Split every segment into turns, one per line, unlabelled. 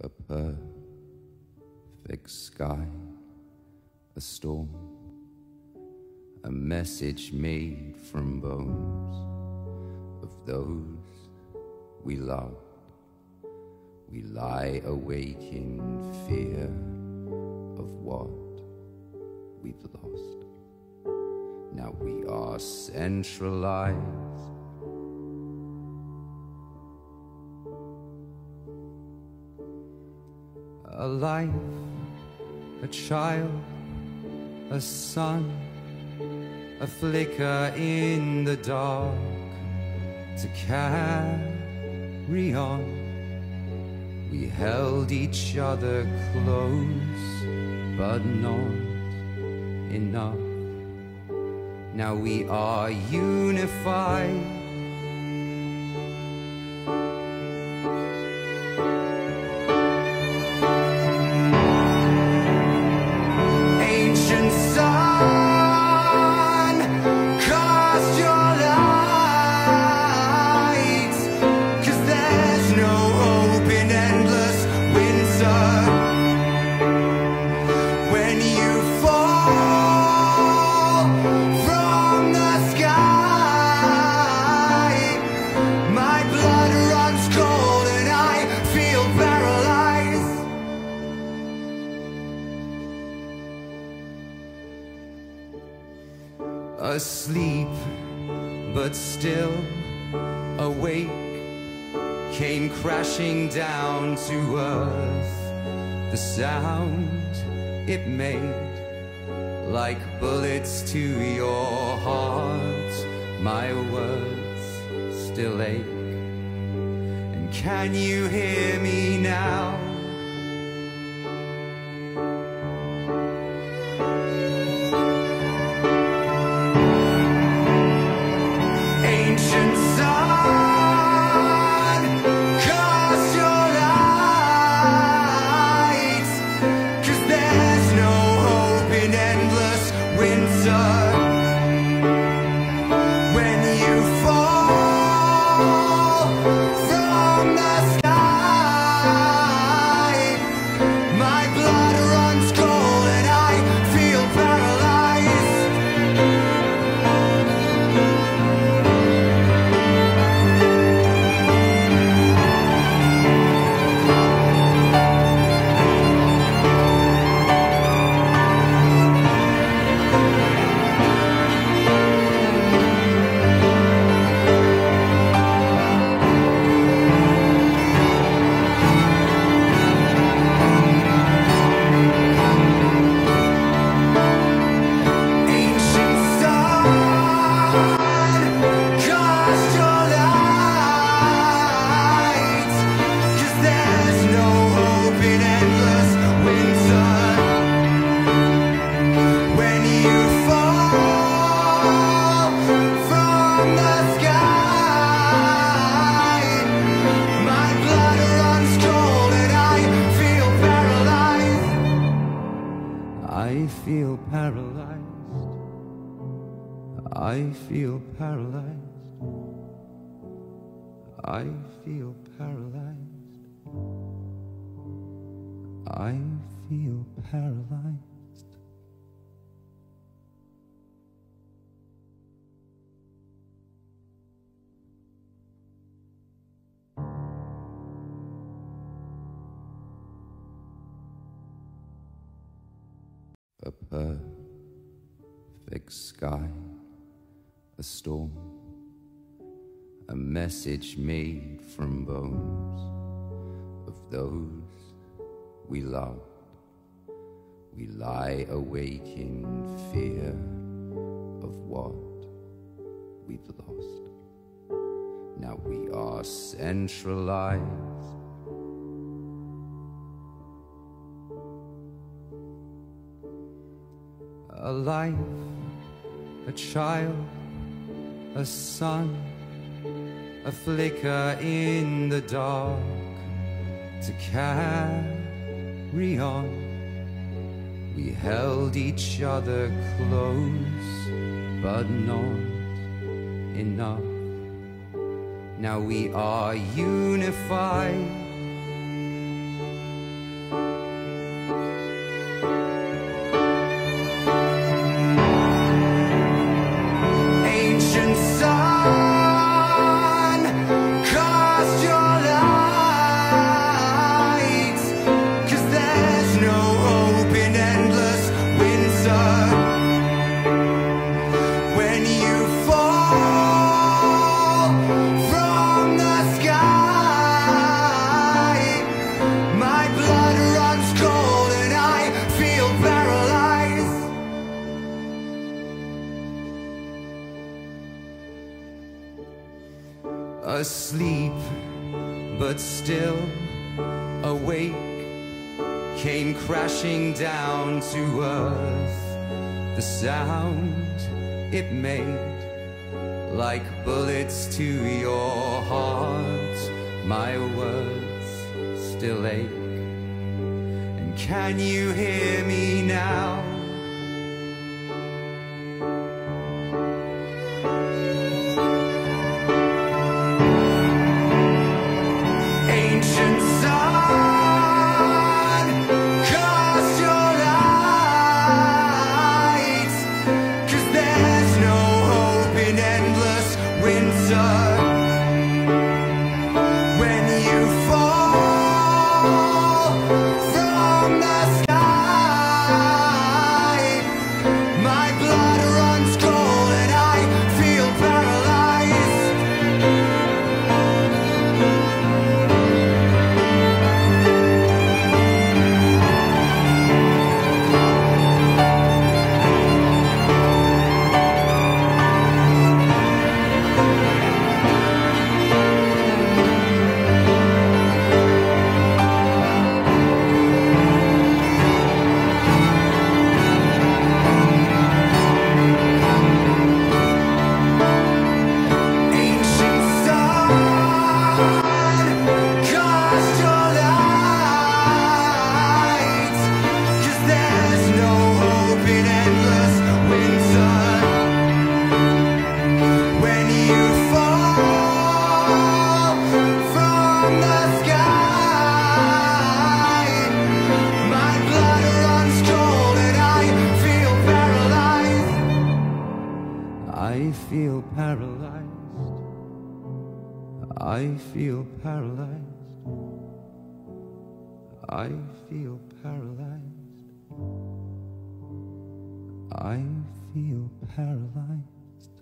A perfect sky, a storm, a message made from bones of those we loved. We lie awake in fear of what we've lost. Now we are centralized. A life, a child, a son, a flicker in the dark to carry on. We held each other close, but not enough. Now we are unified. Asleep, but still awake, came crashing down to earth. The sound it made, like bullets to your heart. My words still ache. And can you hear me now? I feel paralyzed. I feel paralyzed. I feel paralyzed. I feel paralyzed. A perfect sky, a storm, a message made from bones of those we loved. We lie awake in fear of what we've lost. Now we are centralized. A life, a child, a son, a flicker in the dark to carry on. We held each other close, but not enough. Now we are unified. asleep but still awake, came crashing down to earth. The sound it made, like bullets to your heart. My words still ache. And can you hear me now? I feel paralyzed. I feel paralyzed. I feel paralyzed.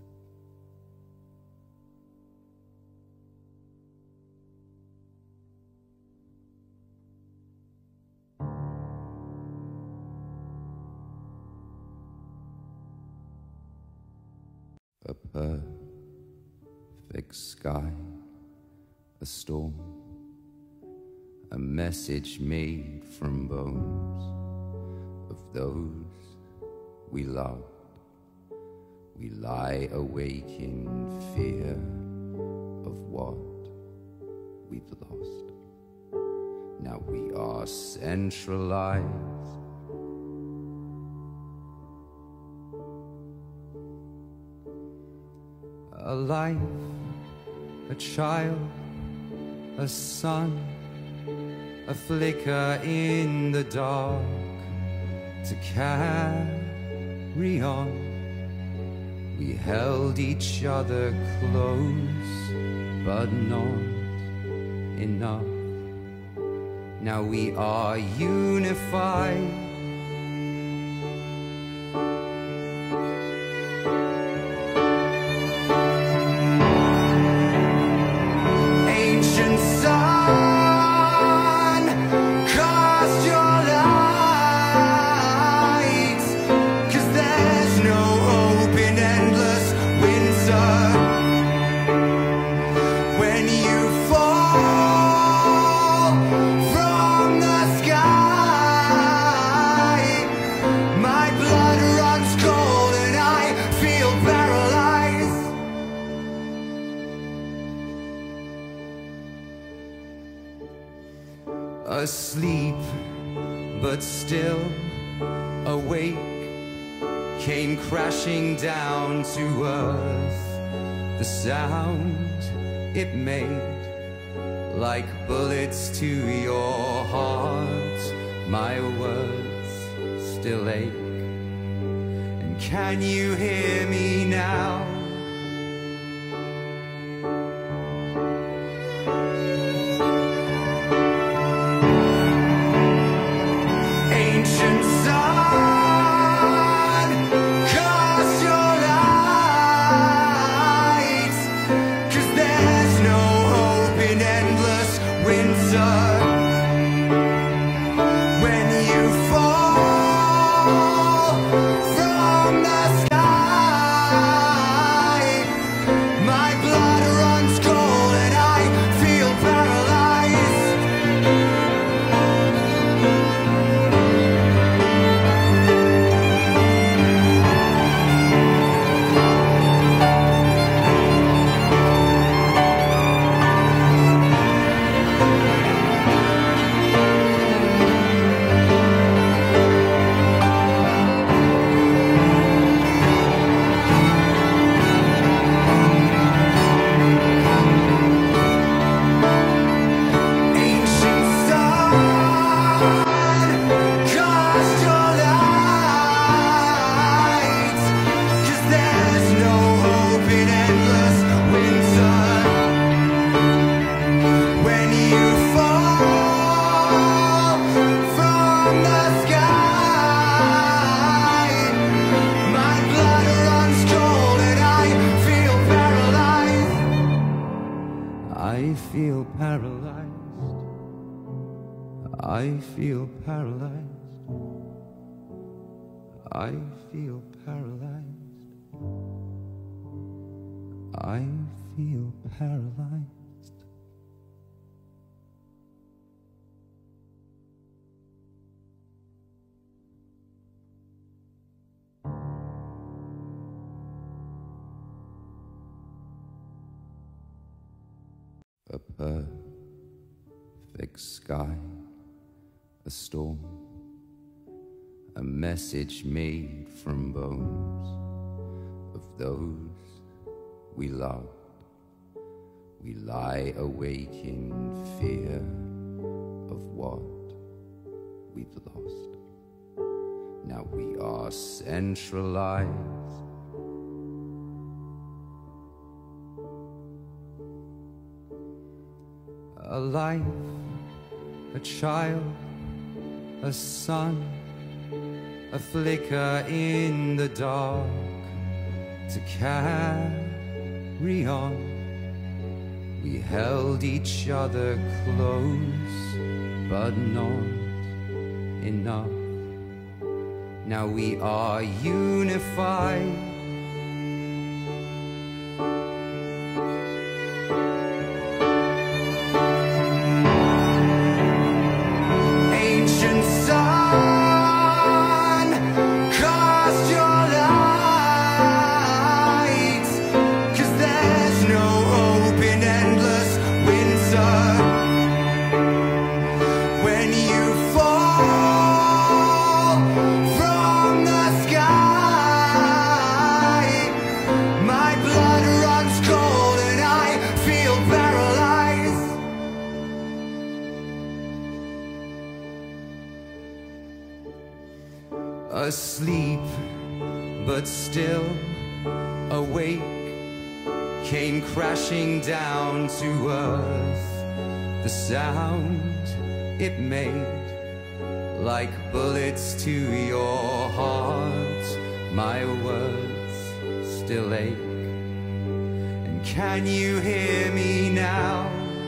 A perfect sky, a storm, a message made from bones of those we loved. We lie awake in fear of what we've lost. Now we are centralized. A life, a child, a sun, a flicker in the dark to carry on. We held each other close, but not enough. Now we are unified. Asleep, but still awake, came crashing down to earth. The sound it made, like bullets to your heart. My words still ache. And can you hear me now? From the sky I feel paralyzed. I feel paralyzed. I feel paralyzed. A perfect sky, a storm, a message made from bones of those we loved. We lie awake in fear of what we've lost. Now we are centralized. A life, a child, a son, a flicker in the dark to carry on. We held each other close, but not enough. Now we are unified. Asleep, but still awake, came crashing down to earth. The sound it made, like bullets to your heart. My words still ache. And can you hear me now?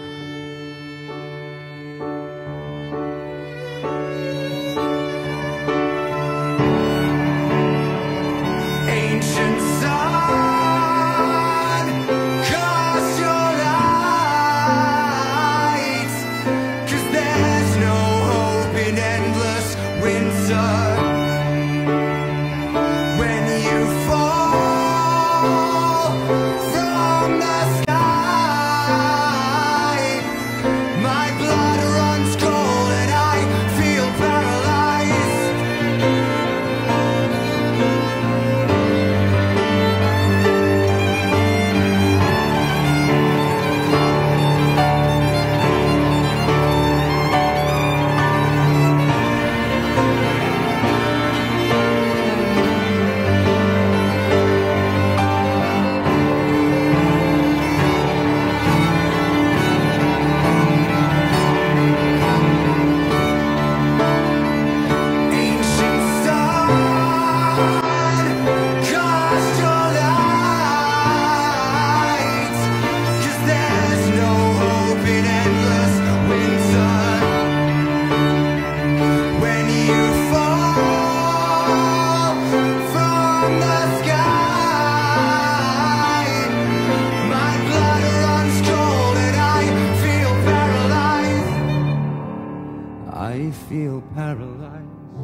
I feel paralyzed.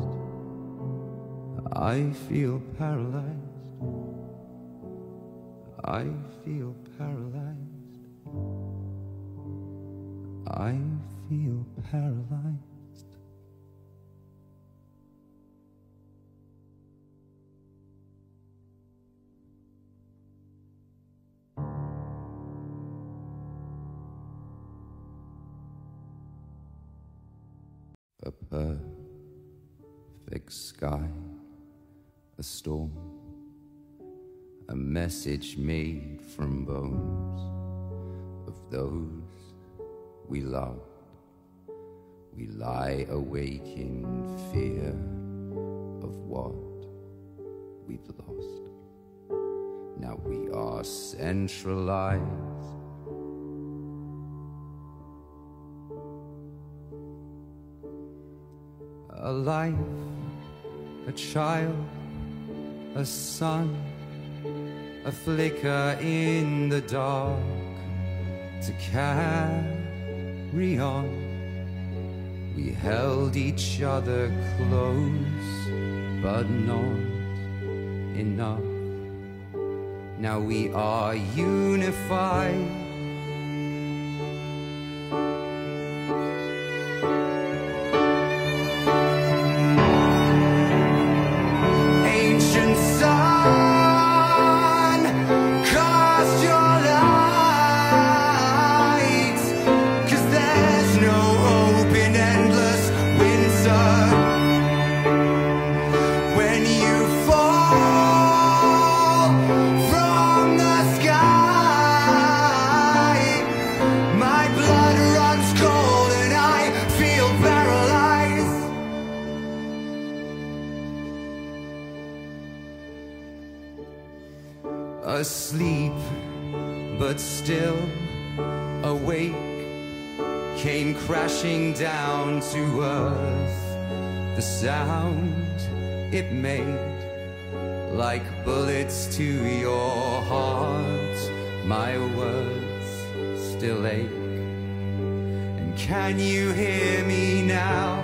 I feel paralyzed. I feel paralyzed. I feel paralyzed. A perfect sky, a storm, a message made from bones of those we loved. We lie awake in fear of what we've lost. Now we are centralized. A life, a child, a sun, a flicker in the dark to carry on. We held each other close, but not enough. Now we are unified. Asleep, but still awake, came crashing down to earth. The sound it made, like bullets to your heart. My words still ache. And can you hear me now?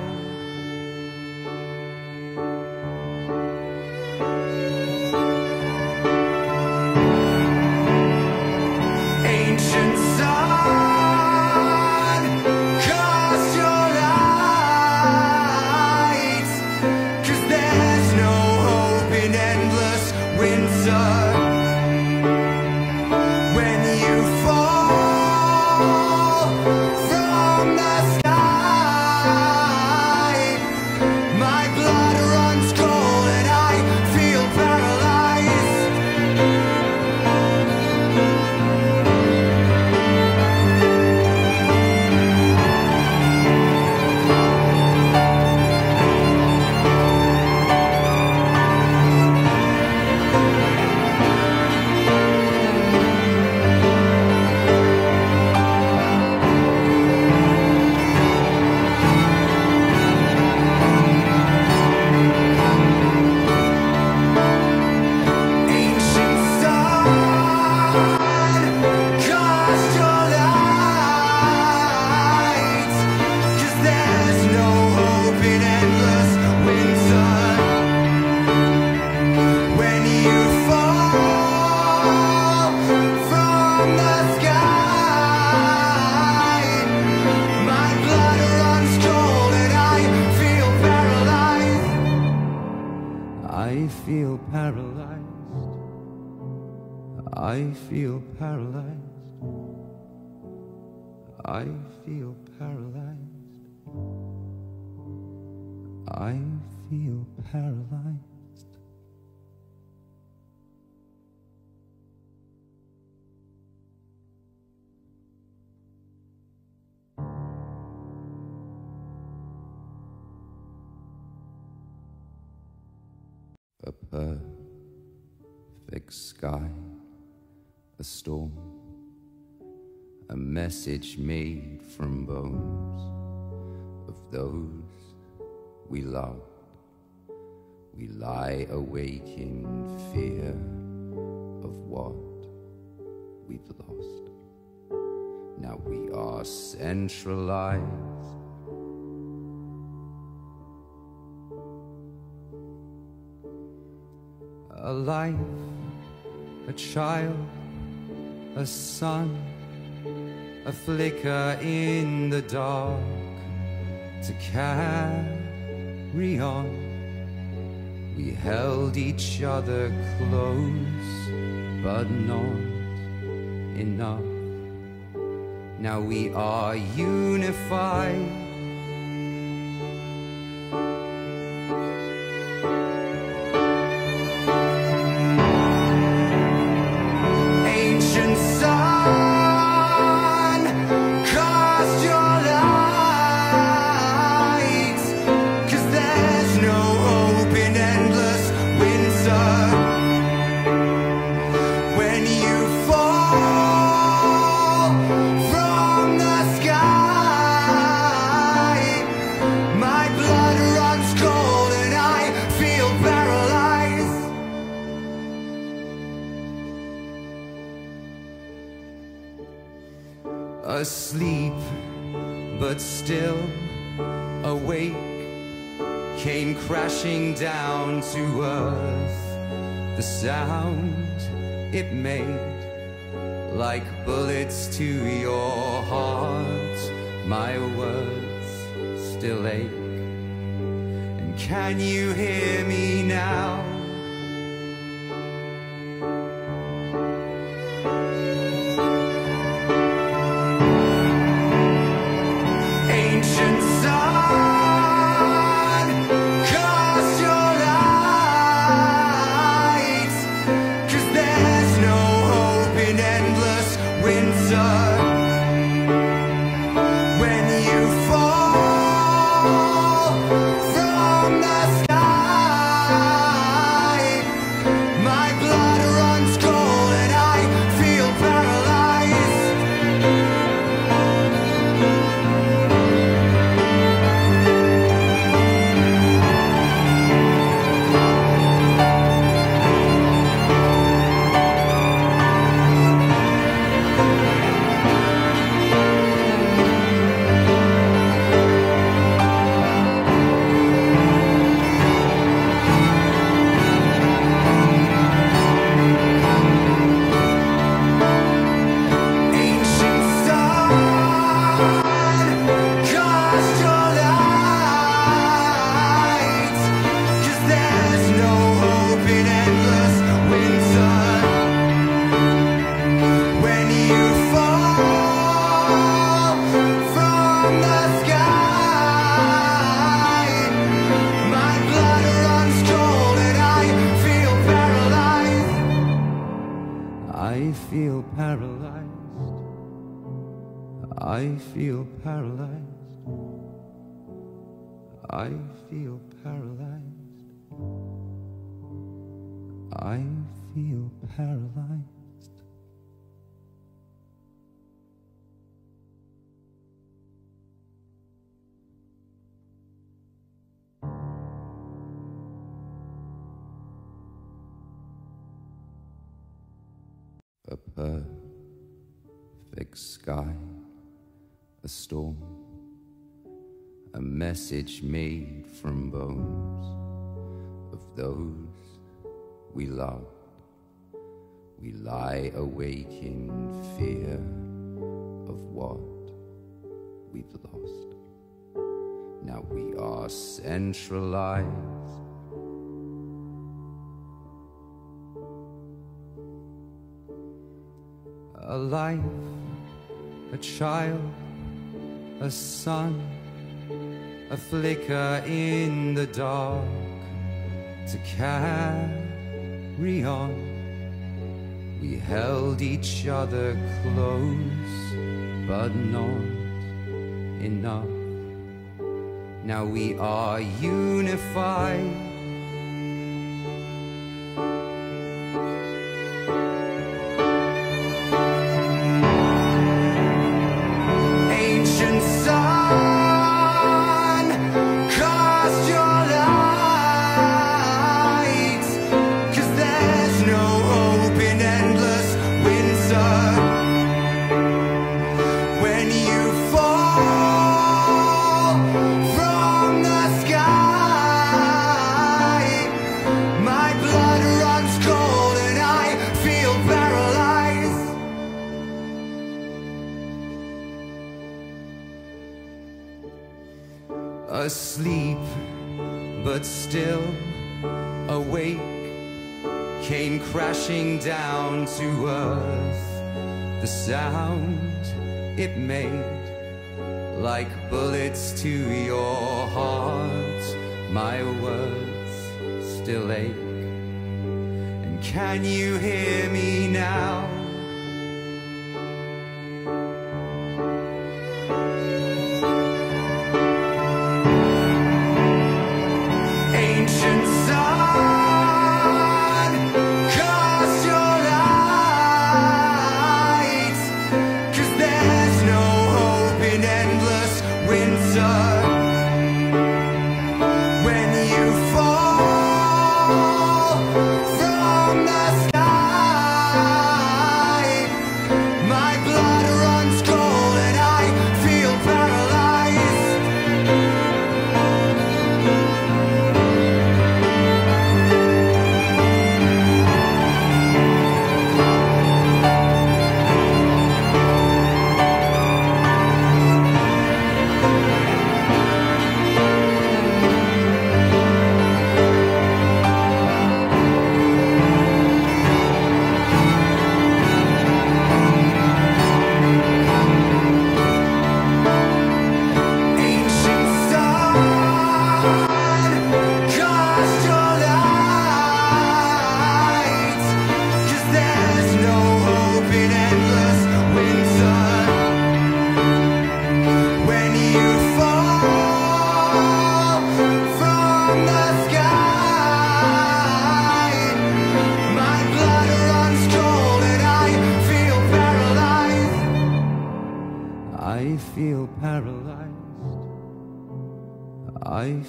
I feel paralyzed. I feel paralyzed. I feel paralyzed. I feel paralyzed. A perfect sky, a storm, a message made from bones of those we loved. We lie awake in fear of what we've lost. Now we are centralized. A life, a child, a sun, a flicker in the dark to carry on. We held each other close, but not enough. Now we are unified. From the sky asleep but still awake, came crashing down to earth. The sound it made, like bullets to your heart. My words still ache. And can you hear me now? Ancient sun, cast your light, 'cause there's no hope in endless winter. When you fall from the sky, my blood runs cold and I feel paralyzed. Ancient sun, cast your light, 'cause there's no hope in endless winter. When you fall from the sky, my blood runs cold and I feel paralyzed. I feel paralyzed. I feel paralyzed. I feel paralyzed. I feel paralyzed. A perfect sky, a storm, a message made from bones of those we love. We lie awake in fear of what we've lost. Now we are centralized. A life, a child, a son, a flicker in the dark to carry on. We held each other close, but not enough. Now we are unified. Ancient sun, cast your light, 'cause there's no hope in endless winter. When you fall from the sky, my blood runs cold and I feel paralyzed. Asleep but still awake, came crashing down to earth. The sound it made, like bullets to your heart. My words still ache. And can you hear me now? Ancient sun, cast your light, 'cause there's no hope in endless winter. When you fall from the sky,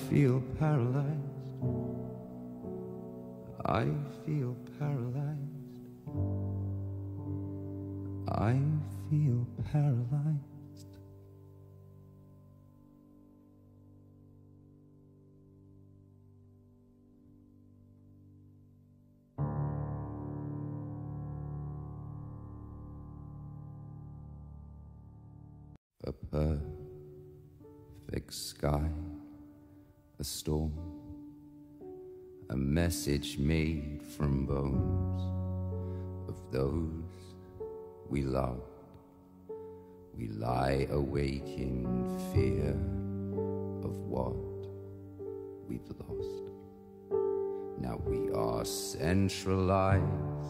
feel paralyzed. I feel paralyzed. I feel paralyzed. A perfect sky, a storm, a message made from bones of those we loved. We lie awake in fear of what we've lost. Now we are centralized.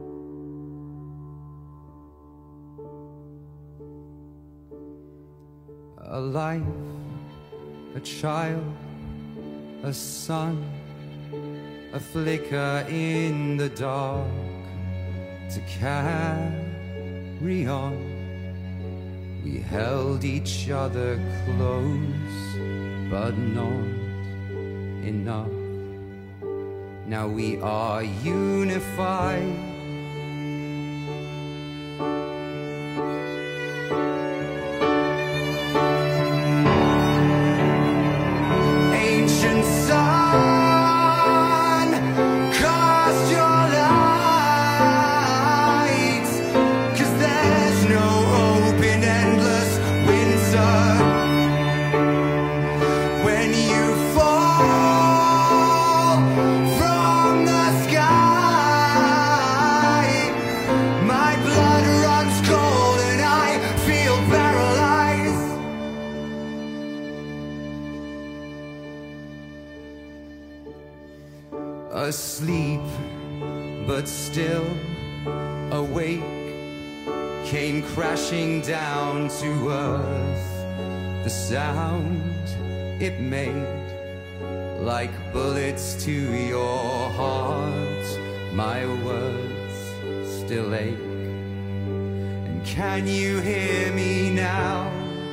A life, a child, a son, a flicker in the dark to carry on. We held each other close, but not enough. Now we are unified. Asleep, but still awake, came crashing down to earth. The sound it made, like bullets to your heart. My words still ache. And can you hear me now?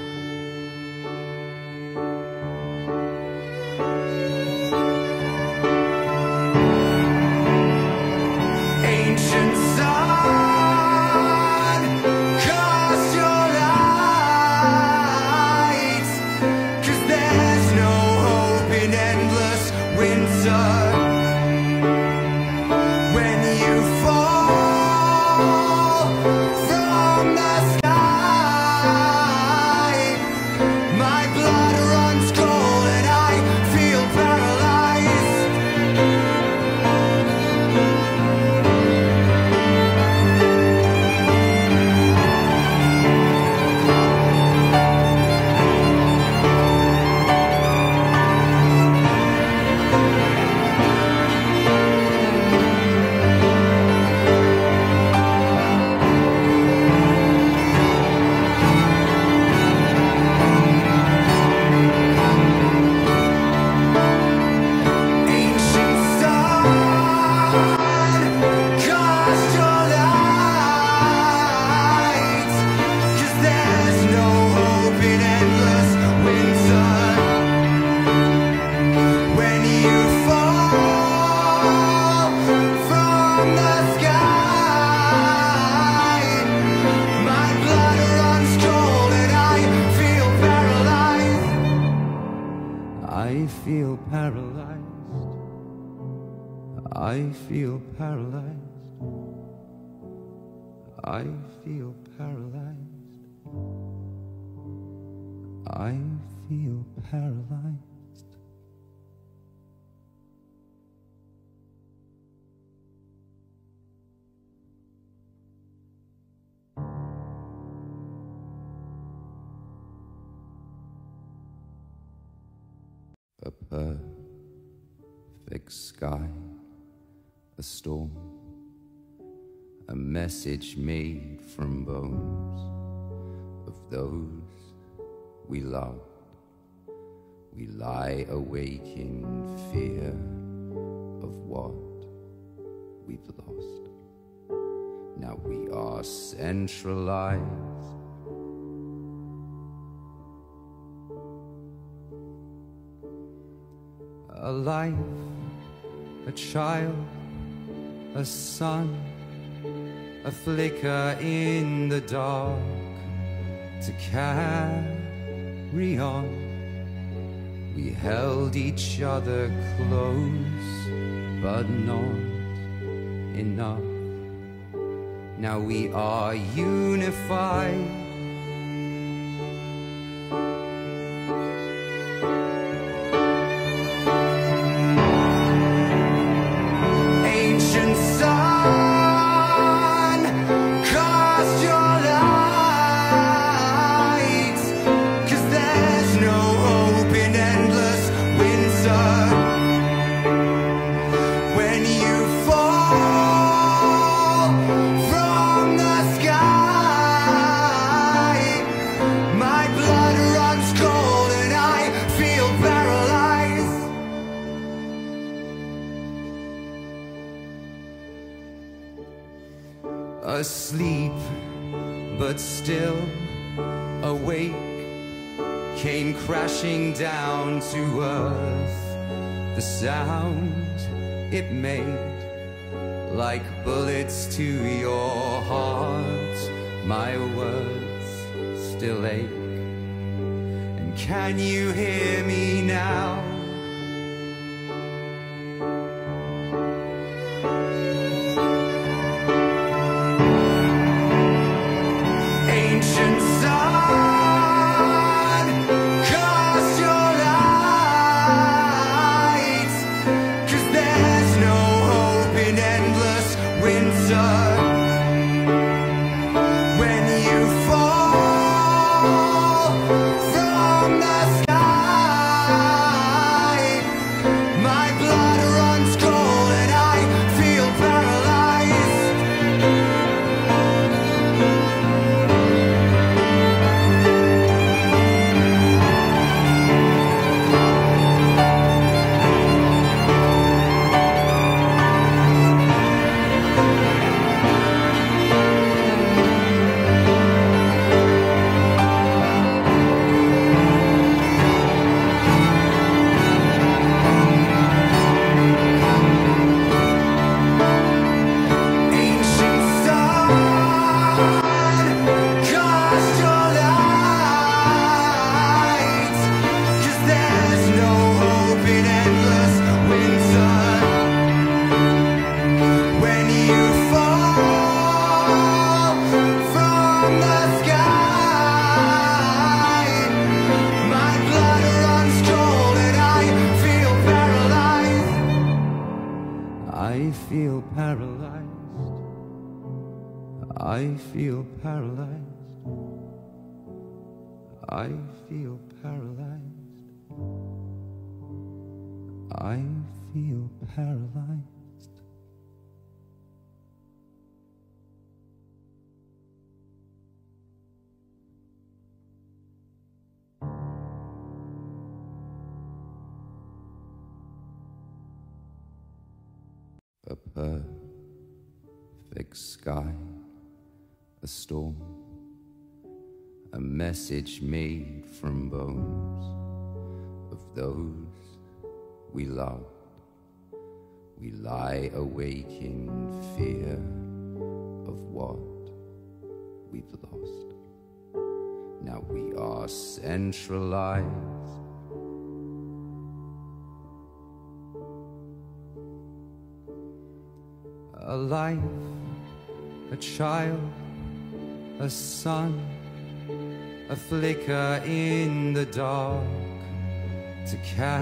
I feel paralyzed. I feel paralyzed. I feel paralyzed. I feel paralyzed. A perfect sky, a storm, a message made from bones of those we loved. We lie awake in fear of what we've lost. Now we are centralized. A life, a child, a sun, a flicker in the dark to carry on. We held each other close, but not enough. Now we are unified. Asleep, but still awake, came crashing down to earth. The sound it made, like bullets to your heart. My words still ache. And can you hear me now? I feel paralyzed. I feel paralyzed. I feel paralyzed. I feel paralyzed. A perfect sky, a storm, a message made from bones of those we loved. We lie awake in fear of what we've lost. Now we are centralized. A life, a child, a sun, a flicker in the dark to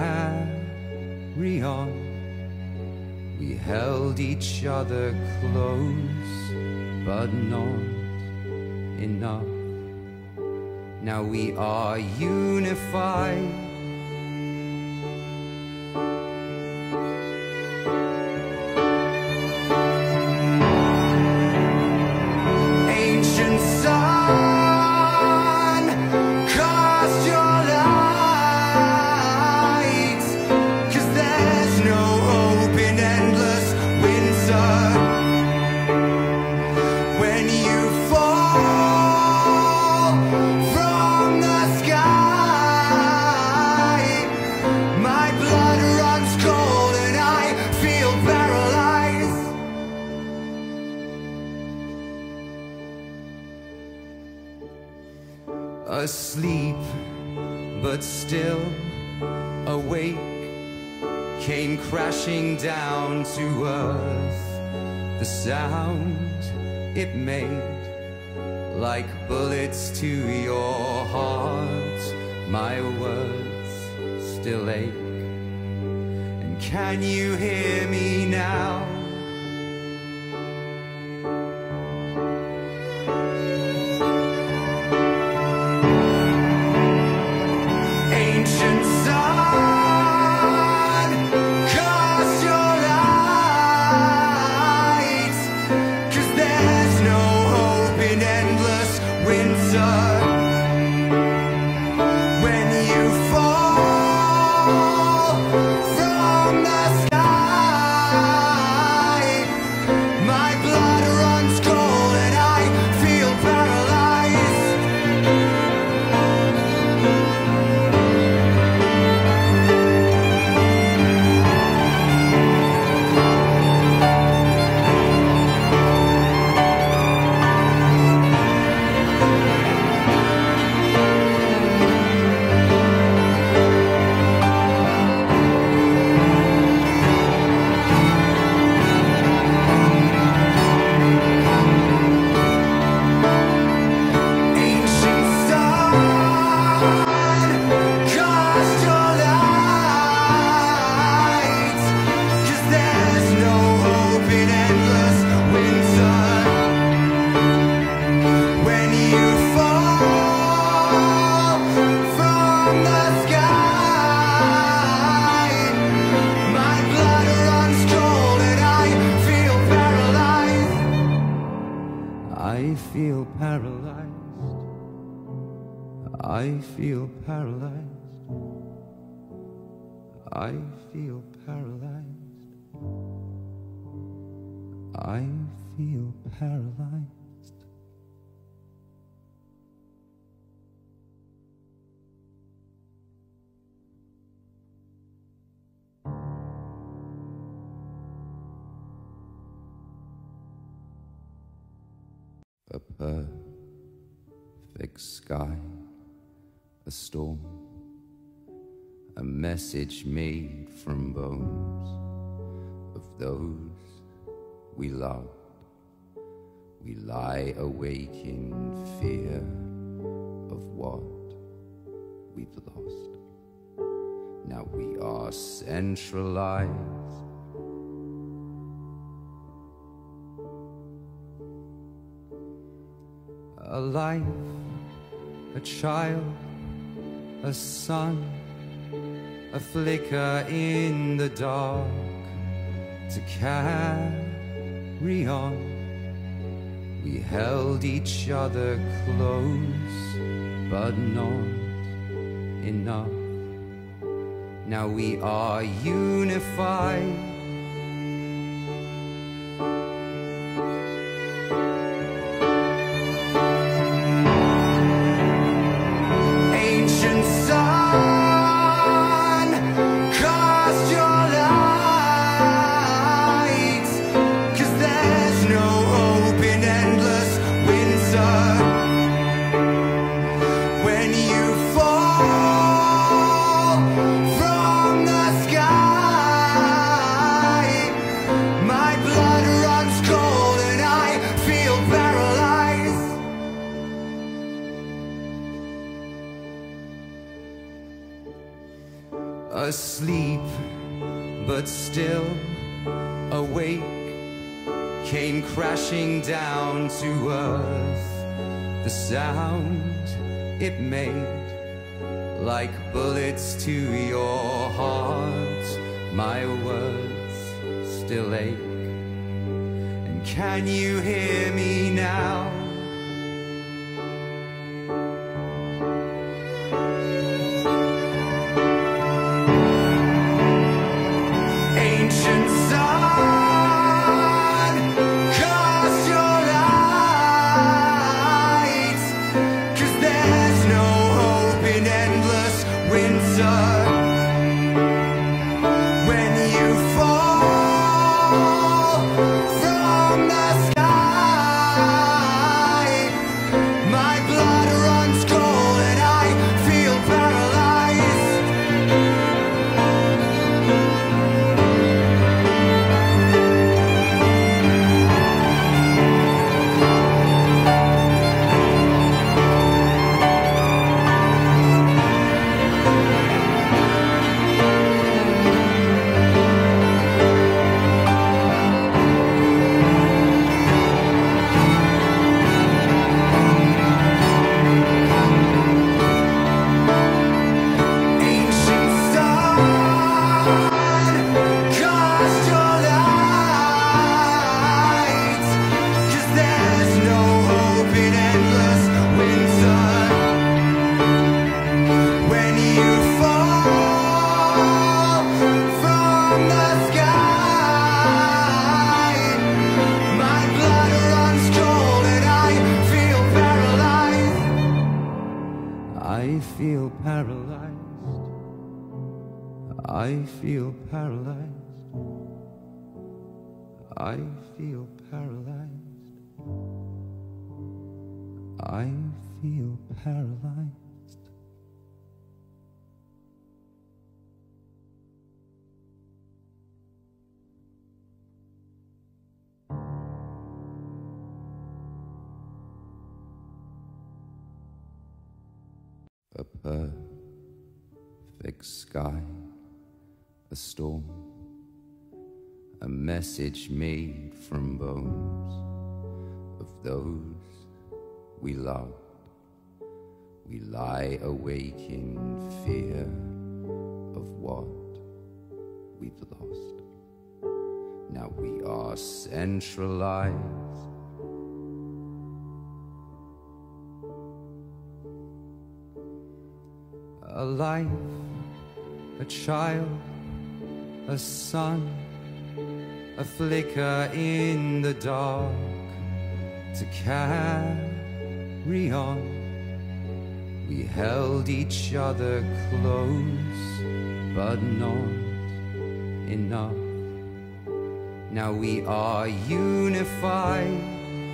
carry on. We held each other close, but not enough. Now we are unified. From the sky asleep but still awake, came crashing down to earth. The sound it made, like bullets to your heart, my words still ache. And can you hear me now? Ancient sun, cast your light, 'cause there's no hope in endless winter. When you fall from the sky, my blood runs cold and I feel paralyzed. I feel paralyzed. I feel paralyzed. I feel paralyzed. I feel paralyzed. A perfect sky, a storm, a message made from bones of those we loved. We lie awake in fear of what we've lost. Now we are centralized. A life, a child, a son, a flicker in the dark to carry on. We held each other close, but not enough. Now we are unified. Asleep but still awake, came crashing down to earth. The sound it made, like bullets to your heart, my words still ache. And can you hear me now? From the sky, I feel paralyzed. I feel paralyzed. I feel paralyzed. A perfect sky, a storm, a message made from bones of those we loved. We lie awake in fear of what we've lost. Now we are centralized. A life, a child, a son, a flicker in the dark to carry on. We held each other close, but not enough. Now we are unified.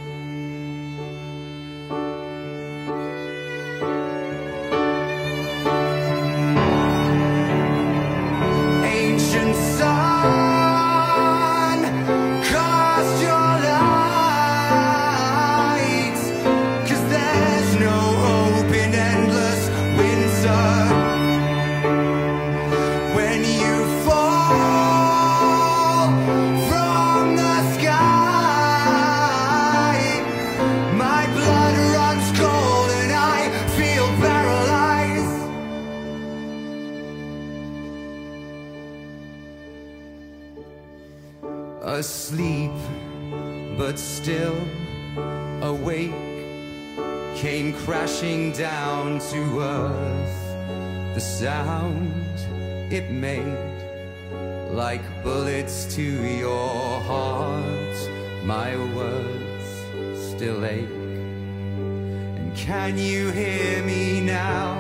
Asleep, but still awake, came crashing down to earth. The sound it made, like bullets to your heart. My words still ache. And can you hear me now?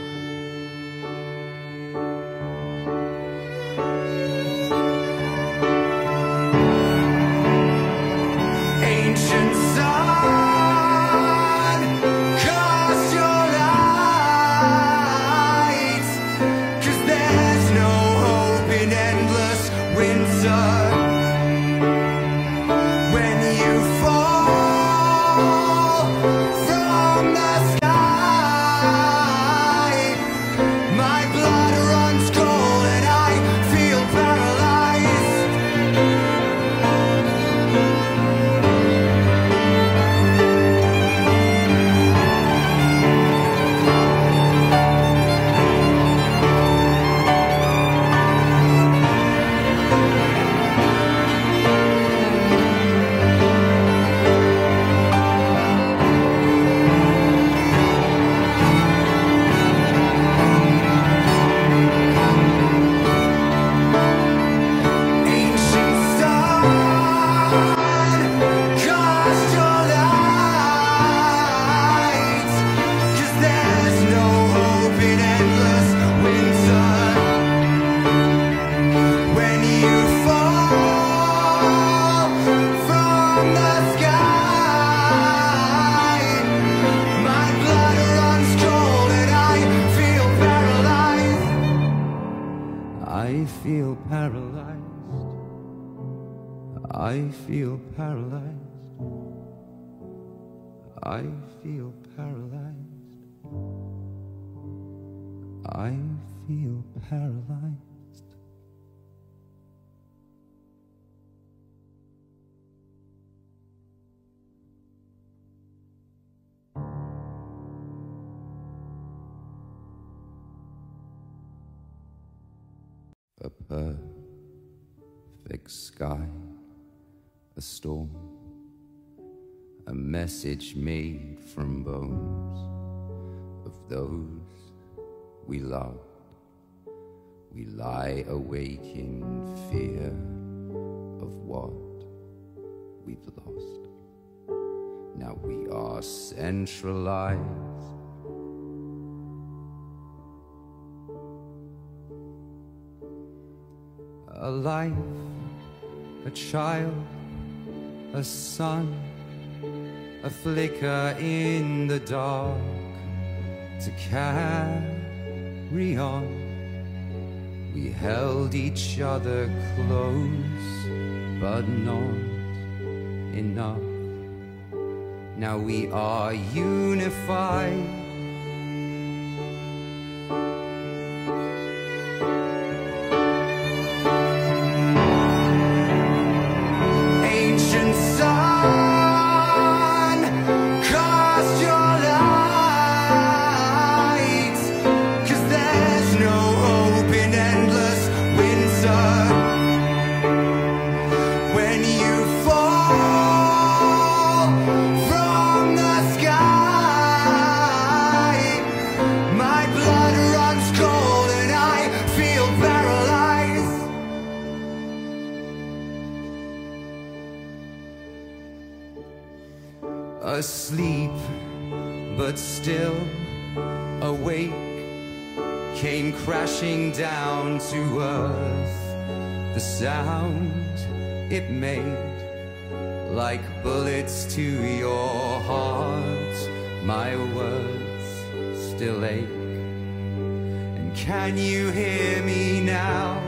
I feel paralyzed. I feel paralyzed. I feel paralyzed. I feel paralyzed. A perfect sky, a storm, a message made from bones of those we loved. We lie awake in fear of what we've lost. Now we are centralized. A life, a child, a sun, a flicker in the dark to carry on. We held each other close, but not enough. Now we are unified. Asleep, but still awake, came crashing down to earth. The sound it made, like bullets to your heart. My words still ache. And can you hear me now?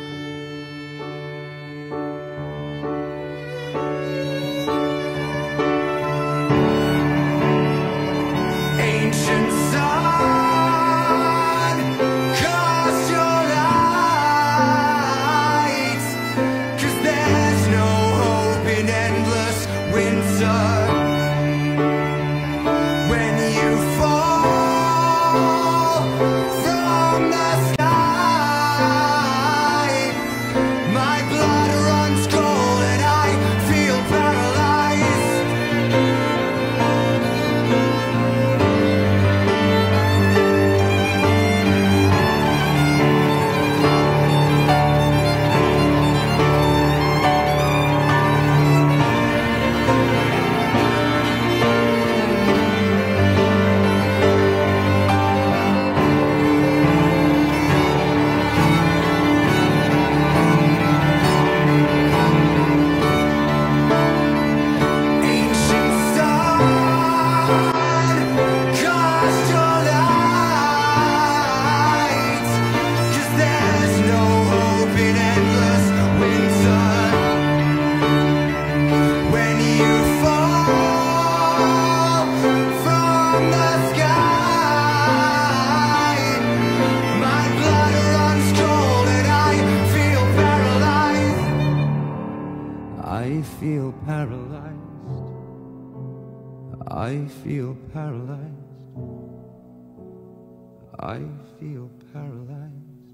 I feel paralyzed. I feel paralyzed. I feel paralyzed.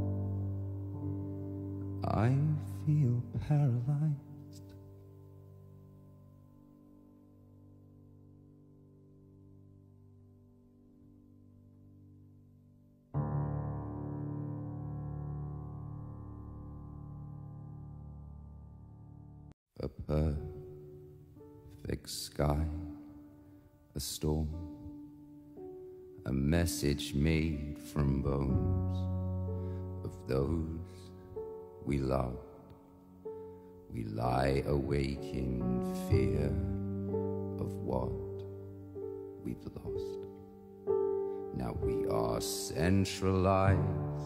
I feel paralyzed. A perfect sky, a storm, a message made from bones of those we loved. We lie awake in fear of what we've lost. Now we are centralized.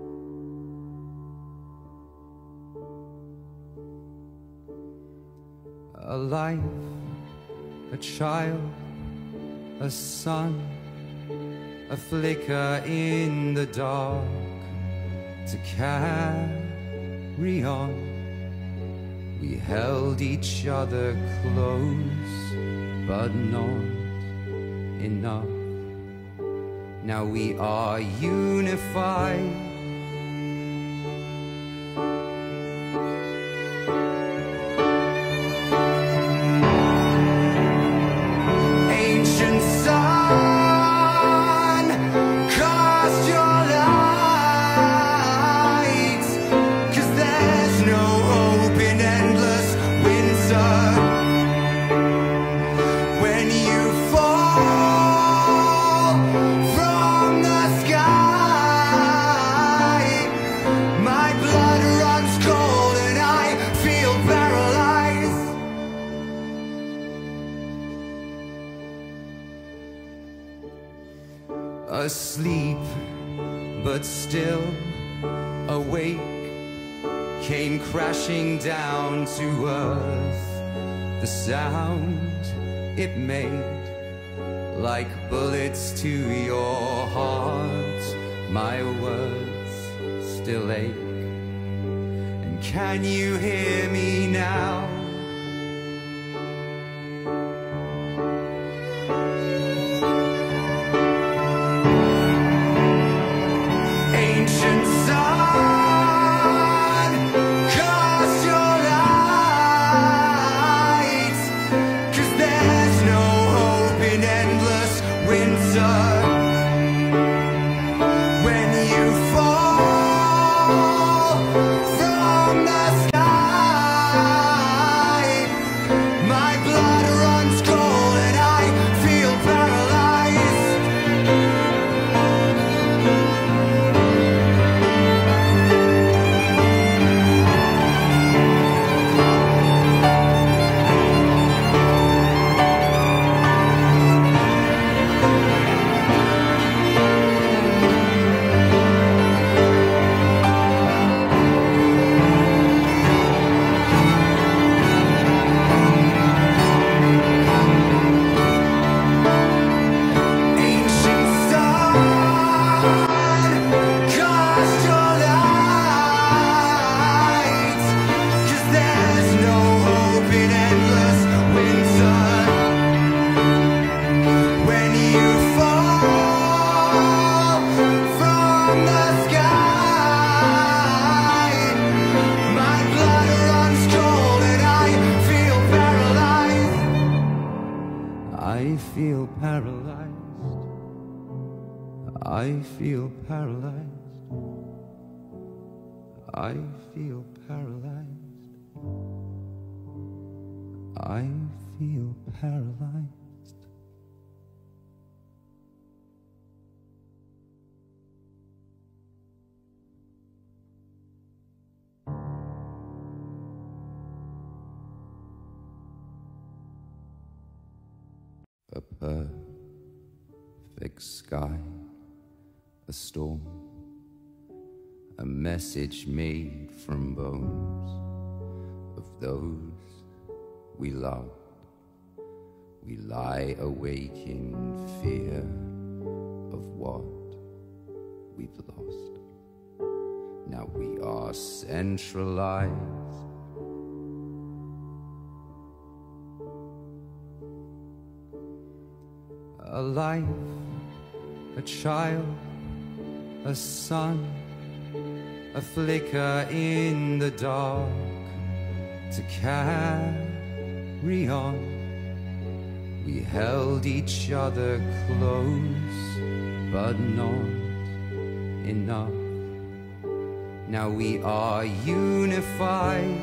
A life, a child, a sun, a flicker in the dark to carry on. We held each other close, but not enough. Now we are unified. From the sky asleep but still awake, came crashing down to earth. The sound it made, like bullets to your heart, my words still ache. And can you hear me now? Ancient sun, cast your light, 'cause there's no hope in endless winter. When you fall from the sky, my blood runs cold and I feel paralyzed. I feel paralyzed. I feel paralyzed. I feel paralyzed. A perfect sky, a storm, a message made from bones of those we loved. We lie awake in fear of what we've lost. Now we are centralized. A life, a child, a sun, a flicker in the dark to carry on. We held each other close, but not enough. Now we are unified.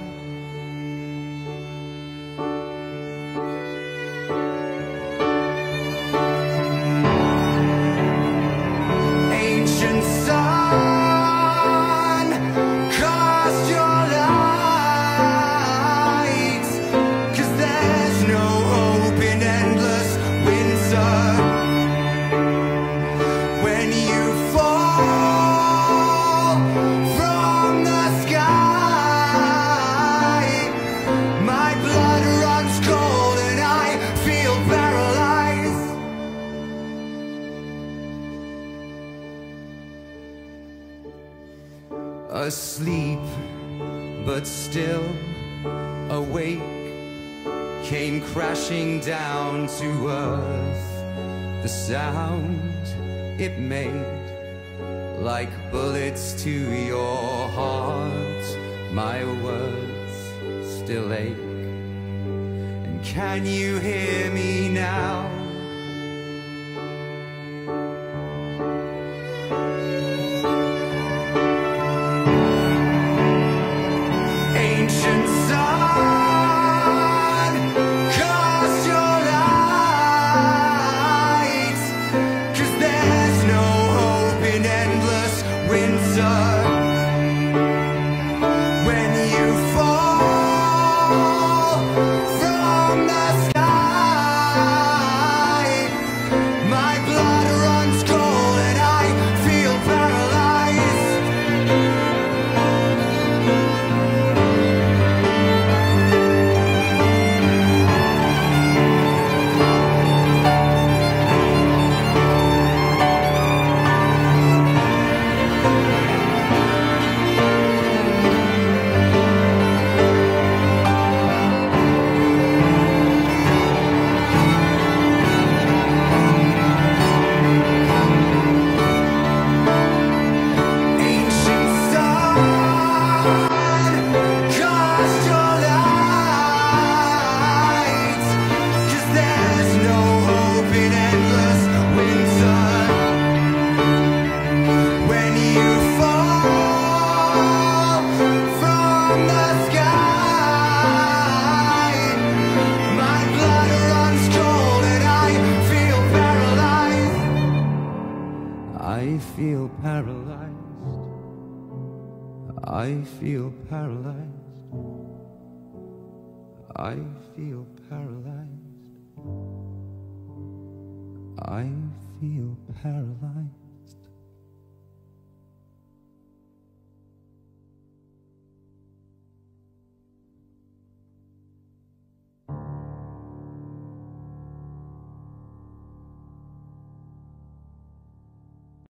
Asleep but still awake, came crashing down to earth. The sound it made, like bullets to your heart, my words still ache. And can you hear me now? My blood runs cold. I feel paralyzed. I feel paralyzed. I feel paralyzed.